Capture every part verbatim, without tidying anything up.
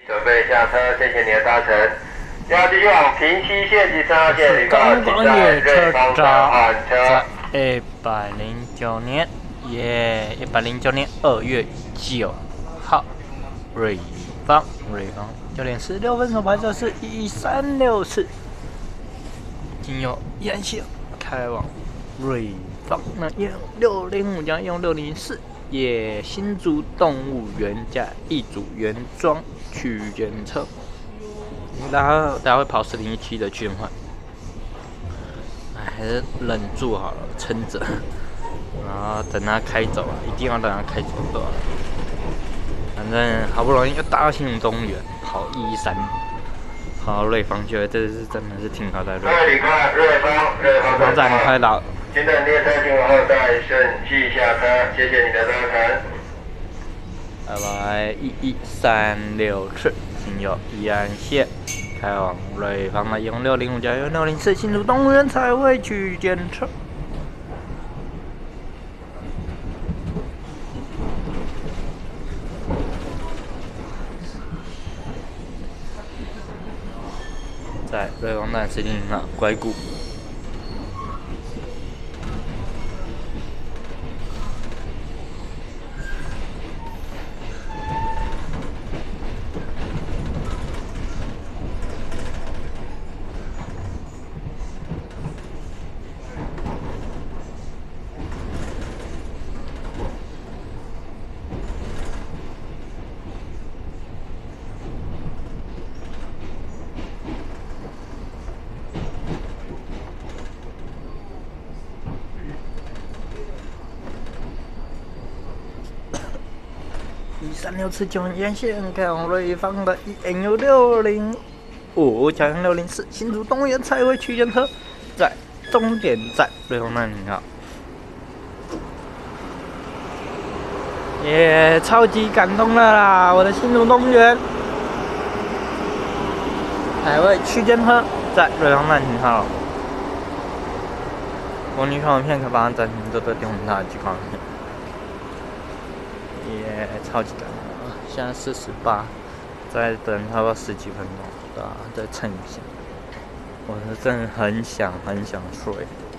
准备下车，谢谢你的搭乘。要继续往平溪线及三号线旅客，请在瑞芳站换车。 一百零九年，耶！一百零九年二月九号，瑞芳，瑞芳九点十六分所拍摄是一三六四，经由沿线开往瑞芳，那用六零五加用六零四，耶！新竹动物园加一组原装区间车。大家大家会跑四零一七的区间换，哎，还是忍住好了，撑着，然后等他开走啊，一定要等他开走的。反正好不容易又搭到新竹动物园，跑一三，跑到瑞芳去了，这是真的是停靠在瑞芳。 旅客，瑞芳，瑞芳站站快到， 请等列车停稳后再顺序下车，谢谢你的搭乘。 拜拜，一一三六次，经由宜安线开往瑞芳的用六零五加用六零四新竹动物园彩绘区间车。在瑞芳站 C 零零号乖谷。一三六次九沿线开往瑞芳的 E N U 六零五加上六零四新竹动物园彩绘区间车，在终点站瑞芳站停靠。耶、yeah, 超级感动了啦！我的新竹动物园彩绘区间车在瑞芳站停靠。公里看完片可把它暂停这个电话塔去看片。也、yeah, 超级感动啊！现在四十八，再等差不多十几分钟，对吧、啊？再蹭一下。我是真的很想很想睡。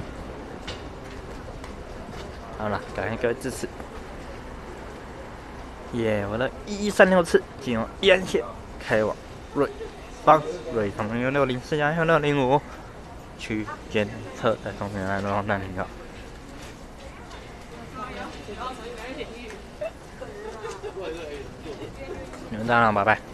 好了，感谢各位支持。耶、yeah, 我的一一三六次进入沿线开往瑞芳，瑞芳用六零四加用六零五区间车在中间来瑞芳站停靠。你们当然，拜拜。